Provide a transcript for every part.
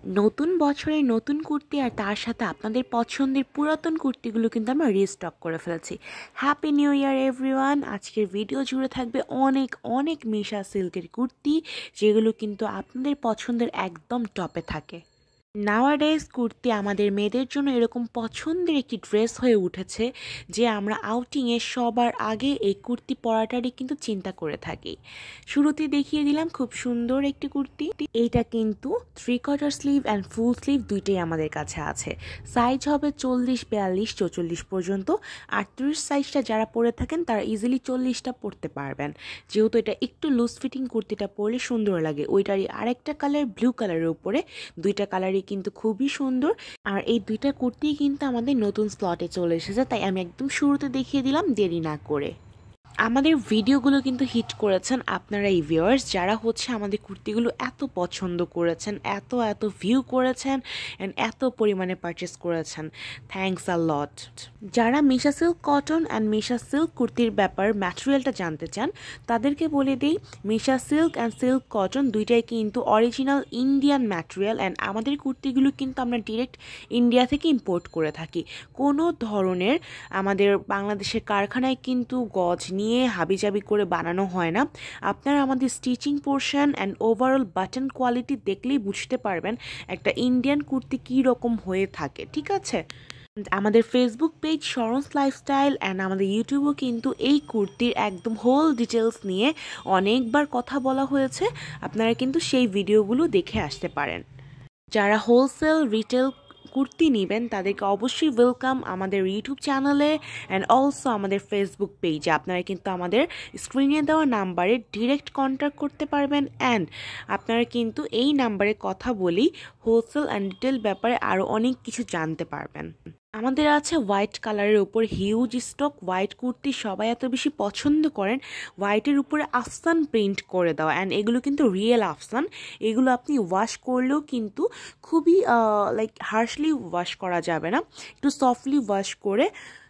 নতুন বছরে নতুন কুর্তি আর তার সাথে আপনাদের পছন্দের পুরাতন কুর্তিগুলো কিন্তু আমরা রিস্টক করে ফেলেছি। Happy new year everyone. আজকের ভিডিও জুড়ে থাকবে অনেক অনেক মিশা সিল্কের কুর্তি, যেগুলো কিন্তু আপনাদের পছন্দের একদম টপে থাকে। নাওয়াডেজ কুর্তি আমাদের মেয়েদের জন্য এরকম পছন্দের একটি ড্রেস হয়ে উঠেছে যে আমরা আউটিংয়ে সবার আগে এই কুর্তি পরাটারই কিন্তু চিন্তা করে থাকি। শুরুতে দেখিয়ে দিলাম খুব সুন্দর একটি কুর্তি। এইটা কিন্তু 3/4 স্লিভ অ্যান্ড ফুল স্লিভ দুইটাই আমাদের কাছে আছে। সাইজ হবে 40, 42, 44 পর্যন্ত। 38 সাইজটা যারা পরে থাকেন তারা ইজিলি 40টা পরতে পারবেন, যেহেতু এটা একটু লুজ ফিটিং কুর্তিটা পরলে সুন্দর লাগে। ওইটারই আরেকটা কালার ব্লু কালারের উপরে, দুইটা কালারই কিন্তু খুবই সুন্দর। আর এই দুইটা কুর্তি কিন্তু আমাদের নতুন স্লটে চলে এসেছে, তাই আমি একদম শুরুতে দেখিয়ে দিলাম দেরি না করে। আমাদের ভিডিওগুলো কিন্তু হিট করেছেন আপনারা এই ভিউয়ার্স, যারা আমাদের কুর্তিগুলো এত পছন্দ করেছেন, এত ভিউ করেছেন অ্যান্ড এত পরিমাণে পারচেস করেছেন। Thanks a lot. যারা Misha silk cotton and Misha silk কুর্তির ব্যাপার ম্যাটেরিয়ালটা জানতে চান, তাদেরকে বলে দিই Misha silk and silk cotton দুইটাই কিন্তু অরিজিনাল ইন্ডিয়ান ম্যাটেরিয়াল অ্যান্ড আমাদের কুর্তিগুলো কিন্তু আমরা ডিরেক্ট ইন্ডিয়া থেকে ইম্পোর্ট করে থাকি। কোনো ধরনের আমাদের বাংলাদেশের কারখানায় কিন্তু গজ নিয়ে হাবিজাবি করে বানানো হয় না। আপনারা আমাদের stitching portion and overall button quality দেখলেই বুঝতে পারবেন একটা ইন্ডিয়ান কুর্তি কী রকম হয়ে থাকে, ঠিক আছে? আমাদের Facebook page Sharan's lifestyle and আমাদের ইউটিউবেও কিন্তু এই কুর্তির একদম হোল ডিটেলস নিয়ে অনেকবার কথা বলা হয়েছে। আপনারা কিন্তু সেই ভিডিওগুলো দেখে আসতে পারেন। যারা হোলসেল রিটেল কুর্তি নেবেন তাদেরকে অবশ্যই ওয়েলকাম আমাদের ইউটিউব চ্যানেলে অ্যান্ড অলসো আমাদের ফেসবুক পেজে। আপনারা কিন্তু আমাদের স্ক্রিনে দেওয়া নাম্বারে ডিরেক্ট কন্ট্যাক্ট করতে পারবেন অ্যান্ড আপনারা কিন্তু এই নাম্বারে কথা বলেই হোলসেল অ্যান্ড রিটেল ব্যাপারে আরও অনেক কিছু জানতে পারবেন। আমাদের আছে হোয়াইট কালারের উপর হিউজ স্টক। হোয়াইট কুর্তি সবাই এত বেশি পছন্দ করেন, হোয়াইটের উপরে আফসান প্রিন্ট করে দেওয়া অ্যান্ড এগুলো কিন্তু রিয়েল আফসান। এগুলো আপনি ওয়াশ করলেও কিন্তু খুবই লাইক হার্শলি ওয়াশ করা যাবে না, একটু সফটলি ওয়াশ করে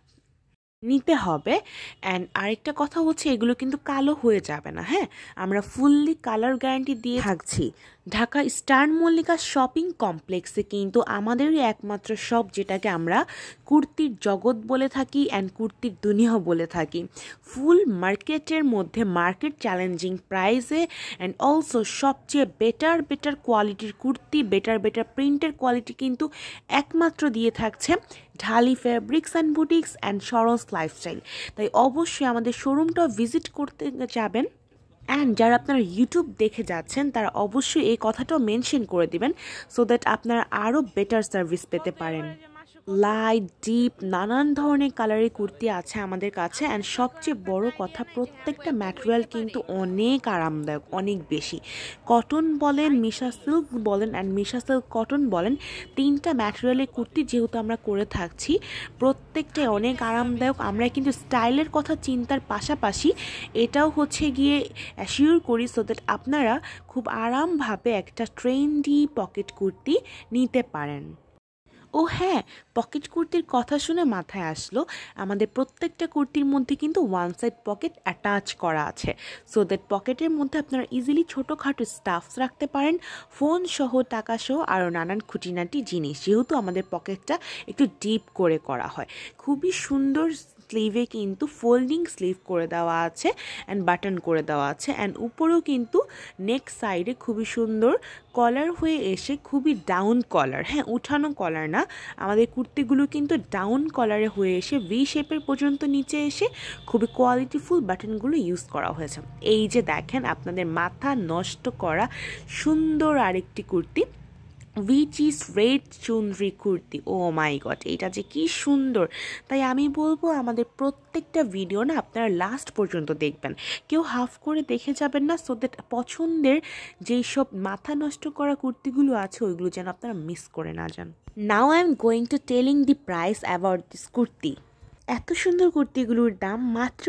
নিতে হবে। অ্যান্ড আরেকটা কথা এগুলো কিন্তু কালো হয়ে যাবে না। হ্যাঁ, আমরা ফুললি কালার গ্যারান্টি দিয়ে থাকছি। ঢাকা স্টার মল্লিকা শপিং কমপ্লেক্সে কিন্তু আমাদেরই একমাত্র শপ, যেটাকে আমরা কুর্তির জগৎ বলে থাকি অ্যান্ড কুর্তির দুনিয়াও বলে থাকি। ফুল মার্কেটের মধ্যে মার্কেট চ্যালেঞ্জিং প্রাইসে অ্যান্ড অলসো সবচেয়ে বেটার কোয়ালিটির কুর্তি, বেটার প্রিন্টের কোয়ালিটি কিন্তু একমাত্র দিয়ে থাকছে Dhali fabrics and boutiques and Sharan's lifestyle. তাই অবশ্যই আমাদের শোরুমটাও ভিজিট করতে যাবেন। অ্যান্ড যারা আপনারা ইউটিউব দেখে যাচ্ছেন তারা অবশ্যই এই কথাটাও মেনশন করে দিবেন, সো দ্যাট আপনারা আরও বেটার সার্ভিস পেতে পারেন। লাইট ডিপ নানান ধরনের কালারের কুর্তি আছে আমাদের কাছে অ্যান্ড সবচেয়ে বড় কথা প্রত্যেকটা ম্যাটেরিয়াল কিন্তু অনেক আরামদায়ক, অনেক বেশি। কটন বলেন, মিশা সিল্ক বলেন অ্যান্ড মিশা সিল্ক কটন বলেন, তিনটা ম্যাটেরিয়ালের কুর্তি যেহেতু আমরা করে থাকছি প্রত্যেকটাই অনেক আরামদায়ক। আমরা কিন্তু স্টাইলের কথা চিন্তার পাশাপাশি এটাও গিয়ে অ্যাসিওর করি সো দ্যাট আপনারা খুব আরামভাবে একটা ট্রেন্ডি পকেট কুর্তি নিতে পারেন। ও হ্যাঁ, পকেট কুর্তির কথা শুনে মাথায় আসলো, আমাদের প্রত্যেকটা কুর্তির মধ্যে কিন্তু ওয়ান সাইড পকেট অ্যাটাচ করা আছে, সো দ্যাট পকেটের মধ্যে আপনারা ইজিলি ছোটোখাটো স্টাফস রাখতে পারেন, ফোন সহ, টাকা সহ আরও নানান খুঁটিনাটি জিনিস, যেহেতু আমাদের পকেটটা একটু ডিপ করে করা হয়। খুবই সুন্দর স্লিভে কিন্তু ফোল্ডিং স্লিভ করে দেওয়া আছে অ্যান্ড বাটন করে দেওয়া আছে অ্যান্ড উপরেও কিন্তু নেক সাইডে খুবই সুন্দর কলার হয়ে এসে, খুবই ডাউন কলার, হ্যাঁ উঠানো কলার না, আমাদের কুর্তিগুলো কিন্তু ডাউন কলারে হয়ে এসে ভি শেপের পর্যন্ত নিচে এসে খুবই কোয়ালিটিফুল বাটনগুলো ইউজ করা হয়েছে। এই যে দেখেন আপনাদের মাথা নষ্ট করা সুন্দর আরেকটি kurti, which is red chunri kurti. Oh my god, এটা যে কি সুন্দর! তাই আমি বলবো আমাদের প্রত্যেকটা ভিডিও না আপনারা লাস্ট পর্যন্ত দেখবেন, কেউ হাফ করে দেখে যাবেন না, সো দ্যাট পছন্দের যেই সব মাথা নষ্ট করা কুর্তিগুলো আছে ওইগুলো যেন আপনারা মিস করে না যান। Now I am going to telling the price about this kurti. এত সুন্দর কুর্তিগুলোর দাম মাত্র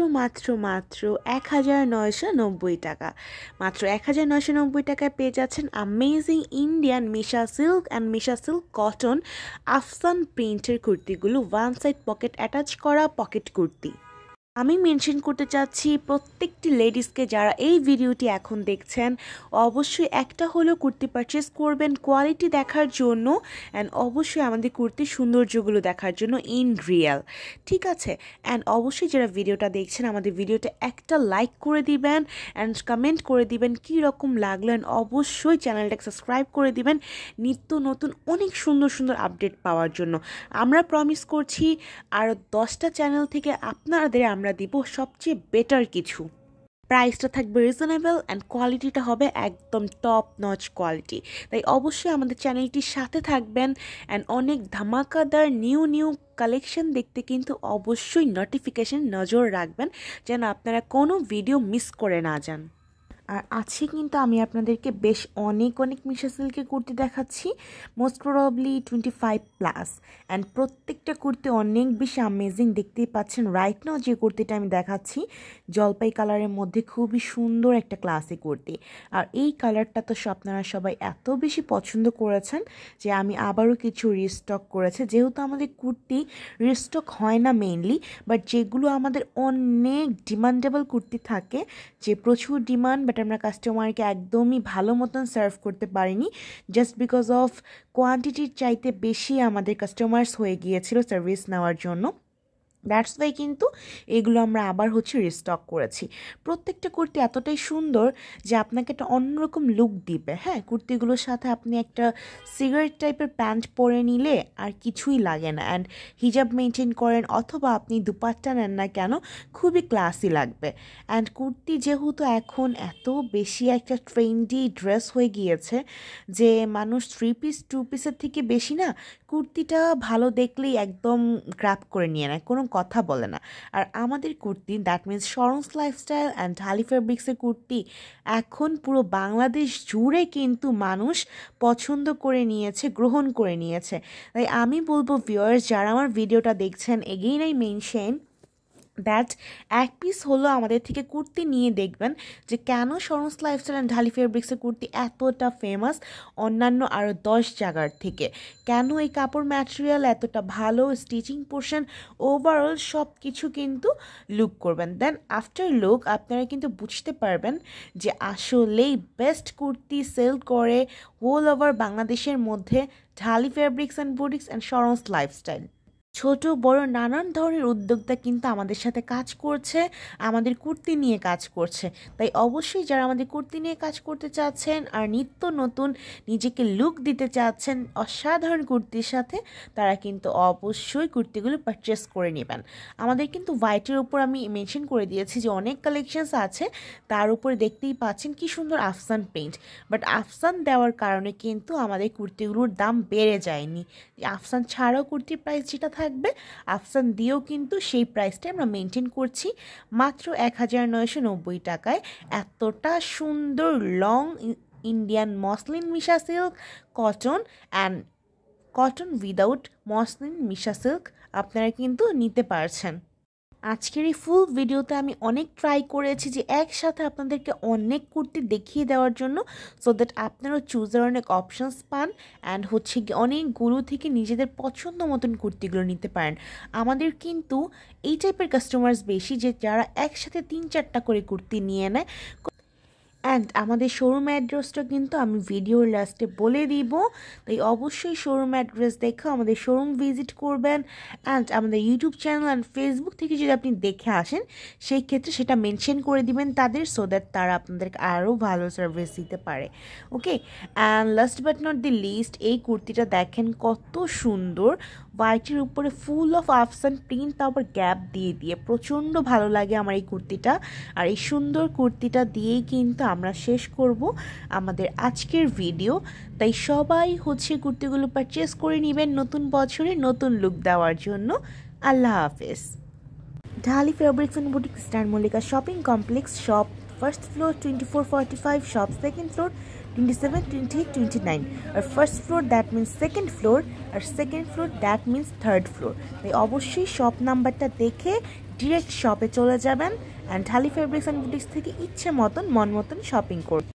1990 টাকা। মাত্র 1990 টাকায় পেয়ে যাচ্ছেন অ্যামেজিং ইন্ডিয়ান মিশা silk and Misha silk cotton আফসান প্রিন্টের কুর্তিগুলো, ওয়ান সাইড পকেট অ্যাটাচ করা পকেট কুর্তি। আমি মেনশন করতে চাচ্ছি প্রত্যেকটি লেডিসকে যারা এই ভিডিওটি এখন দেখছেন, অবশ্যই একটা হলেও কুর্তি পারচেস করবেন কোয়ালিটি দেখার জন্য অ্যান্ড অবশ্যই আমাদের কুর্তির সৌন্দর্যগুলো দেখার জন্য ইন রিয়েল, ঠিক আছে। অ্যান্ড অবশ্যই যারা ভিডিওটা দেখছেন আমাদের ভিডিওটা একটা লাইক করে দিবেন অ্যান্ড কমেন্ট করে দিবেন কী রকম লাগলো, অ্যান্ড অবশ্যই চ্যানেলটাকে সাবস্ক্রাইব করে দিবেন নিত্য নতুন অনেক সুন্দর সুন্দর আপডেট পাওয়ার জন্য। আমরা প্রমিস করছি আরও 10টা চ্যানেল থেকে আপনাদের আমরা দিব সবচেয়ে বেটার কিছু। প্রাইসটা থাকবে রিজনেবল অ্যান্ড কোয়ালিটিটা হবে একদম টপ নচ কোয়ালিটি। তাই অবশ্যই আমাদের চ্যানেলটির সাথে থাকবেন অ্যান্ড অনেক ধামাকাদার নিউ কালেকশন দেখতে কিন্তু অবশ্যই নোটিফিকেশন নজর রাখবেন যেন আপনারা কোনো ভিডিও মিস করে না যান। আর আজকে কিন্তু আমি আপনাদেরকে বেশ অনেক মিশা সিল্কের কুর্তি দেখাচ্ছি, মোস্ট প্রবাবলি 25+, অ্যান্ড প্রত্যেকটা কুর্তি অনেক বেশি অ্যামেজিং। দেখতেই পাচ্ছেন রাইট নাও যে কুর্তিটা আমি দেখাচ্ছি জলপাই কালারের মধ্যে খুবই সুন্দর একটা ক্লাসিক কুর্তি। আর এই কালারটা তো আপনারা সবাই এত বেশি পছন্দ করেছেন যে আমি আবারও কিছু রিস্টক করেছে, যেহেতু আমাদের কুর্তি রিস্টক হয় না মেইনলি, বাট যেগুলো আমাদের অনেক ডিমান্ডেবল কুর্তি থাকে যে প্রচুর ডিমান্ড, বাট আমরা কাস্টমারকে একদমই ভালো মতন সার্ভ করতে পারিনি জাস্ট বিকজ অফ কোয়ান্টিটির চাইতে বেশি আমাদের কাস্টমার্স হয়ে গিয়েছিল সার্ভিস নেওয়ার জন্য। দ্যাটস ওয়াই কিন্তু এগুলো আমরা আবার রিস্টক করেছি। প্রত্যেকটা কুর্তি এতটাই সুন্দর যে আপনাকে একটা অন্যরকম লুক দিবে। হ্যাঁ, কুর্তিগুলোর সাথে আপনি একটা সিগারেট টাইপের প্যান্ট পরে নিলে আর কিছুই লাগে না, অ্যান্ড হিজাব মেনটেন করেন অথবা আপনি দুপাট্টা নেন না কেন খুবই ক্লাসি লাগবে। অ্যান্ড কুর্তি যেহেতু এখন এত বেশি একটা ট্রেন্ডি ড্রেস হয়ে গিয়েছে যে মানুষ 3 পিস 2 পিসের থেকে বেশি না কুর্তিটা ভালো দেখলেই একদম গ্র্যাব করে নিয়ে নেয়, কোনো কথা বলে না। আর আমাদের kurti that means Sharon's lifestyle and Dhali ফেব্রিক্সের কুর্তি এখন পুরো বাংলাদেশ জুড়ে কিন্তু মানুষ পছন্দ করে নিয়েছে, গ্রহণ করে নিয়েছে। তাই আমি বলবো ভিউয়ার্স যারা আমার ভিডিওটা দেখছেন, এগেইন আই মেনশন দ্যাট এক পিস হলো আমাদের থেকে কুর্তি নিয়ে দেখবেন যে কেন শরন্স লাইফস্টাইল অ্যান্ড ঢালি ফেব্রিক্সের কুর্তি এতটা ফেমাস অন্যান্য আরও 10 জায়গার থেকে, কেন এই কাপড় ম্যাটেরিয়াল এতটা ভালো, স্টিচিং পোর্শন ওভারঅল সব কিছু কিন্তু লুক করবেন। দেন আফটার লুক আপনারা কিন্তু বুঝতে পারবেন যে আসলেই বেস্ট কুর্তি সেল করে হোল ওভার বাংলাদেশের মধ্যে Dhali fabrics and boutiques and Sharon's lifestyle. ছোট বড় নানান ধরনের উদ্যোক্তা কিন্তু আমাদের সাথে কাজ করছে, আমাদের কুর্তি নিয়ে কাজ করছে। তাই অবশ্যই যারা আমাদের কুর্তি নিয়ে কাজ করতে চাচ্ছেন আর নিত্য নতুন নিজেকে লুক দিতে চাচ্ছেন অসাধারণ কুর্তির সাথে, তারা কিন্তু অবশ্যই কুর্তিগুলো পারচেস করে নেবেন। আমাদের কিন্তু হোয়াইটের উপর আমি মেনশন করে দিয়েছি যে অনেক কালেকশনস আছে, তার উপরে দেখতেই পাচ্ছেন কি সুন্দর আফসান প্রিন্ট, বাট আফসান দেওয়ার কারণে কিন্তু আমাদের কুর্তিগুলোর দাম বেড়ে যায়নি। আফসান ছাড়াও কুর্তির প্রাইস যেটা থাকবে আফসান দিয়েও কিন্তু সেই প্রাইসটা আমরা মেনটেন করছি মাত্র 1990 টাকায়। এতটা সুন্দর লং ইন্ডিয়ান মসলিন মিশা সিল্ক কটন উইদাউট মসলিন মিশা সিল্ক আপনারা কিন্তু নিতে পারছেন। আজকের এই ফুল ভিডিওতে আমি অনেক ট্রাই করেছি যে একসাথে আপনাদেরকে অনেক কুর্তি দেখিয়ে দেওয়ার জন্য, সো দ্যাট আপনারা চুজের অনেক অপশনস পান অ্যান্ড অনেকগুলো থেকে নিজেদের পছন্দ মতন কুর্তিগুলো নিতে পারেন। আমাদের কিন্তু এই টাইপের কাস্টমার্স বেশি যে যারা একসাথে 3-4টা করে কুর্তি নিয়ে নেয়। অ্যান্ড আমাদের শোরুম অ্যাড্রেসটা কিন্তু আমি ভিডিওর লাস্টে বলে দিব, তাই অবশ্যই শোরুম অ্যাড্রেস দেখে আমাদের শোরুম ভিজিট করবেন। অ্যান্ড আমাদের ইউটিউব চ্যানেল অ্যান্ড ফেসবুক থেকে যদি আপনি দেখে আসেন সেই ক্ষেত্রে সেটা মেনশন করে দিবেন তাদের, সো দ্যাট তারা আপনাদেরকে আরও ভালো সার্ভিস দিতে পারে। Okay, and last but not the least, এই কুর্তিটা দেখেন কত সুন্দর, হোয়াইটের উপরে ফুল অফ আফসান প্রিন্ট, তারপর গ্যাপ দিয়ে প্রচণ্ড ভালো লাগে আমার এই কুর্তিটা। আর এই সুন্দর কুর্তিটা দিয়েই কিন্তু আমরা শেষ করব আমাদের আজকের ভিডিও। তাই সবাই কুর্তিগুলো পারচেস করে নেবেন নতুন বছরে নতুন লুক দেওয়ার জন্য। আল্লাহ হাফেজ। Dhali fabrics and boutique star Mallika shopping complex, shop first floor 2445, shop second floor 27, 28, 29, আর first floor that means second floor, আর second floor that means third floor. তাই অবশ্যই শপ নাম্বারটা দেখে ডিরেক্ট শপে চলে যাবেন and Dhali fabrics and boutiques থেকে ইচ্ছে মতন মন মতন শপিং করবেন।